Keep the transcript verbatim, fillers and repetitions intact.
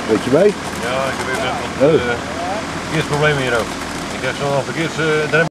Weet je mee? Ja, ik heb even wat uh, verkeersproblemen hier ook. Ik heb zo'n verkeers... Uh,